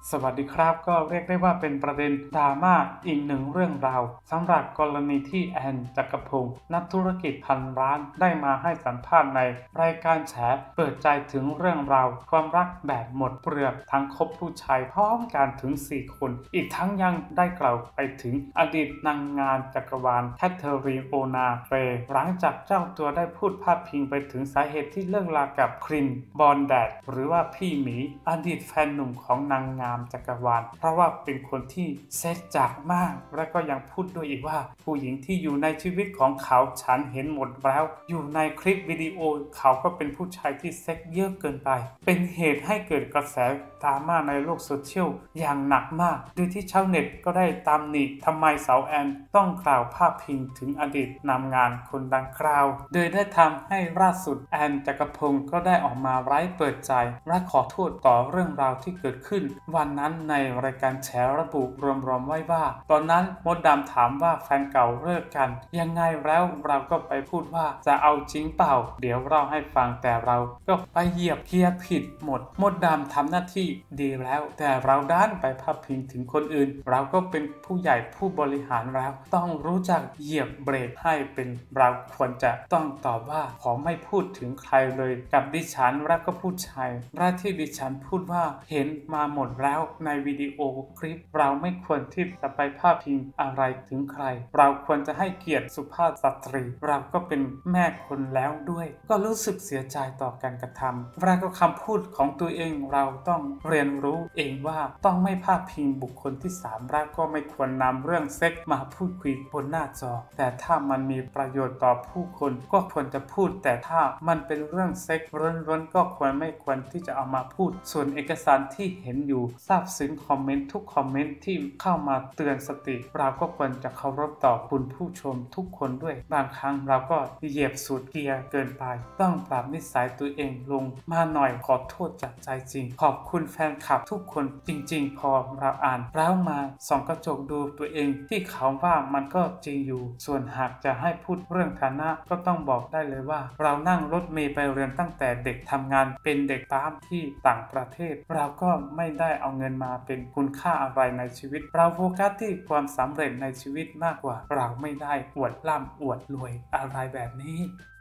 สวัสดีครับก็เรียกได้ว่าเป็นประเด็นดราม่าอีกหนึ่งเรื่องราวสำหรับกรณีที่แอนจักรพงศ์นักธุรกิจพันล้านได้มาให้สัมภาษณ์ในรายการแฉเปิดใจถึงเรื่องราวความรักแบบหมดเปลือกทั้งคบผู้ชายพร้อมกันถึง4คนอีกทั้งยังได้กล่าวไปถึงอดีตนางงามจักรวาลแคทเธอรีนโอนาเฟย์หลังจากเจ้าตัวได้พูดพาดพิงไปถึงสาเหตุที่เลิกลากับครินบอนแดดหรือว่าพี่หมีอดีตแฟนหนุ่มของนางงามจักรวาลเพราะว่าเป็นคนที่เซ็กจัดมากและก็ยังพูดด้วยอีกว่าผู้หญิงที่อยู่ในชีวิตของเขาฉันเห็นหมดแล้วอยู่ในคลิปวิดีโอเขาก็เป็นผู้ชายที่เซ็กเยอะเกินไปเป็นเหตุให้เกิดกระแสดราม่าในโลกโซเชียลอย่างหนักมากโดยที่ชาวเน็ตก็ได้ตำหนิทำไมสาวแอนต้องกล่าวพาดพิงถึงอดีตนางงามคนดังกล่าวโดยได้ทำให้ล่าสุดแอนจักรพงศ์ก็ได้ออกมาไลฟ์เปิดใจและขอโทษต่อเรื่องราวที่เกิดขึ้นวันนั้นในรายการแฉระบุรวมๆไว้ว่าตอนนั้นมดดำถามว่าแฟนเก่าเลิกกันยังไงแล้วเราก็ไปพูดว่าจะเอาจริงเปล่าเดี๋ยวเราให้ฟังแต่เราก็ไปเหยียบเกียร์ผิดหมดมดดำทำหน้าที่ดีแล้วแต่เราด้านไปพาดพิงถึงคนอื่นเราก็เป็นผู้ใหญ่ผู้บริหารแล้วต้องรู้จักเหยียบเบรกให้เป็นเราควรจะต้องตอบว่าขอไม่พูดถึงใครเลยกับดิฉันและก็ผู้ชายและที่ดิฉันพูดว่าเห็นมาหมดแล้วในวิดีโอคลิปเราไม่ควรที่จะไปพาดพิงอะไรถึงใครเราควรจะให้เกียรติสุภาพสตรีเราก็เป็นแม่คนแล้วด้วยก็รู้สึกเสียใจต่อการกระทำและก็คำพูดของตัวเองเราต้องเรียนรู้เองว่าต้องไม่พาดพิงบุคคลที่3และก็ไม่ควรนำเรื่องเซ็กมาพูดคุยบนหน้าจอแต่ถ้ามันมีประโยชน์ต่อผู้คนก็ควรจะพูดแต่ถ้ามันเป็นเรื่องเซ็กล้วนๆก็ไม่ควรที่จะเอามาพูดส่วนเอกสารที่เห็นอยู่ซาบซึ้งคอมเมนต์ทุกคอมเมนต์ที่เข้ามาเตือนสติเราก็ควรจะเคารพต่อคุณผู้ชมทุกคนด้วยบางครั้งเราก็เหยียบสูดเกียร์เกินไปต้องปรับนิสัยตัวเองลงมาหน่อยขอโทษจากใจจริงขอบคุณแฟนคลับทุกคนจริงๆพอเราอ่านแล้วมาส่องกระจกดูตัวเองที่เขาว่ามันก็จริงอยู่ส่วนหากจะให้พูดเรื่องฐานะก็ต้องบอกได้เลยว่าเรานั่งรถเมล์ไปเรียนตั้งแต่เด็กทำงานเป็นเด็กปั๊มที่ต่างประเทศเราก็ไม่ได้เอาเงินมาเป็นคุณค่าอะไรในชีวิตเราโฟกัสที่ความสำเร็จในชีวิตมากกว่าเราไม่ได้อวดร่ำอวดรวยอะไรแบบนี้